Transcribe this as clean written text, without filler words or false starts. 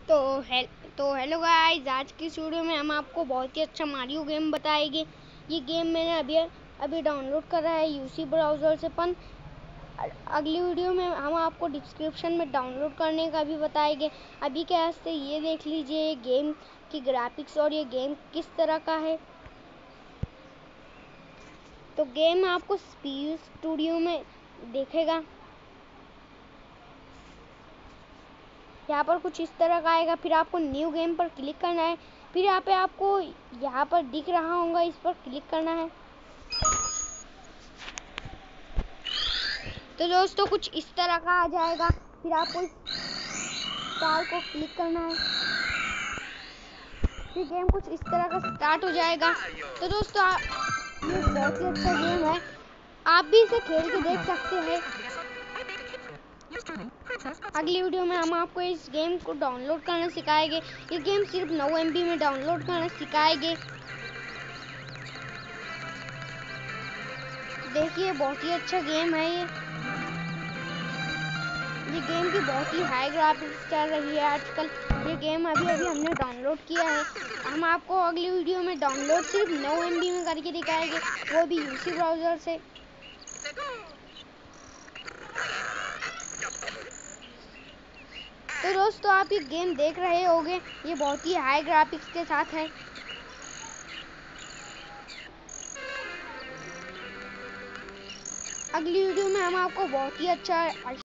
तो है तो हेलो गाइस, आज की इस वीडियो में हम आपको बहुत ही अच्छा मारियो गेम बताएंगे। ये गेम मैंने अभी डाउनलोड करा है यूसी ब्राउज़र से। पण अगली वीडियो में हम आपको डिस्क्रिप्शन में डाउनलोड करने का भी बताएंगे। अभी के वास्ते ये देख लीजिए ये गेम की ग्राफिक्स और ये गेम किस तरह का है। तो गेम आपको स्टूडियो में देखेगा। यहाँ पर कुछ इस तरह का आएगा, फिर आपको न्यू गेम पर क्लिक करना है। फिर यहाँ पे आपको यहाँ पर दिख रहा होगा, इस पर क्लिक करना है। तो दोस्तों कुछ इस तरह का आ जाएगा, फिर आपको इस स्टार को क्लिक करना है। फिर गेम कुछ इस तरह का स्टार्ट हो जाएगा। तो दोस्तों ये बहुत ही अच्छा गेम है, आप भी इसे खेल के देख सकते हैं। अगली वीडियो में हम आपको इस गेम को डाउनलोड करना सिखाएंगे। ये गेम सिर्फ 9 MB में डाउनलोड करना सिखाएंगे। देखिए बहुत ही अच्छा गेम है ये गेम की बहुत ही हाई ग्राफिक्स चल रही है आजकल। ये गेम अभी हमने डाउनलोड किया है। हम आपको अगली वीडियो में डाउनलोड सिर्फ 9 MB में करके दिखाएंगे, वो भी यूसी ब्राउज़र से। तो दोस्तों आप ये गेम देख रहे होंगे, ये बहुत ही हाई ग्राफिक्स के साथ है। अगली वीडियो में हम आपको बहुत ही अच्छा